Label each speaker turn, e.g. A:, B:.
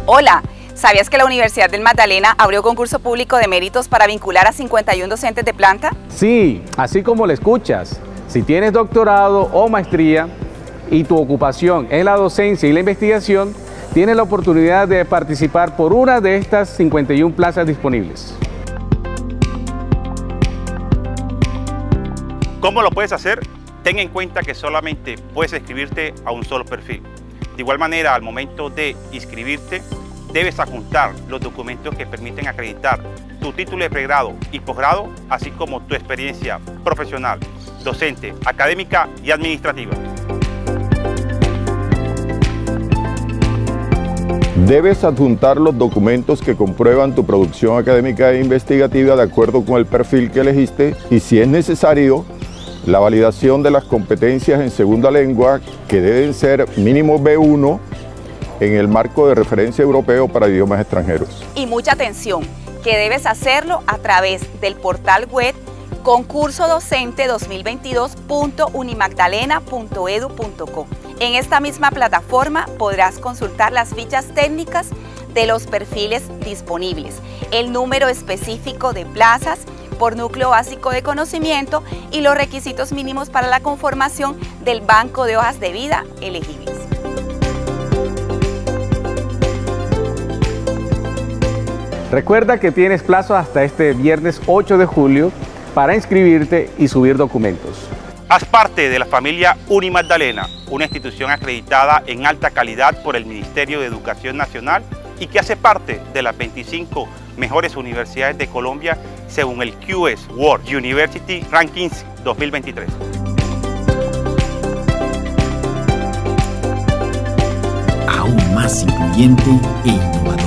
A: Hola, ¿sabías que la Universidad del Magdalena abrió concurso público de méritos para vincular a 51 docentes de planta?
B: Sí, así como lo escuchas. Si tienes doctorado o maestría y tu ocupación es la docencia y la investigación, tienes la oportunidad de participar por una de estas 51 plazas disponibles.
C: ¿Cómo lo puedes hacer? Ten en cuenta que solamente puedes inscribirte a un solo perfil. De igual manera, al momento de inscribirte, debes adjuntar los documentos que permiten acreditar tu título de pregrado y posgrado, así como tu experiencia profesional, docente, académica y administrativa.
D: Debes adjuntar los documentos que comprueban tu producción académica e investigativa de acuerdo con el perfil que elegiste y, si es necesario, la validación de las competencias en segunda lengua, que deben ser mínimo B1 en el marco de referencia europeo para idiomas extranjeros.
A: Y mucha atención, que debes hacerlo a través del portal web concursodocente2022.unimagdalena.edu.co. En esta misma plataforma podrás consultar las fichas técnicas de los perfiles disponibles, el número específico de plazas por núcleo básico de conocimiento y los requisitos mínimos para la conformación del banco de hojas de vida elegibles.
B: Recuerda que tienes plazo hasta este viernes 8 de julio para inscribirte y subir documentos.
C: Haz parte de la familia Unimagdalena, una institución acreditada en alta calidad por el Ministerio de Educación Nacional y que hace parte de las 25 mejores universidades de Colombia según el QS World University Rankings 2023.
E: Aún más incluyente e innovador.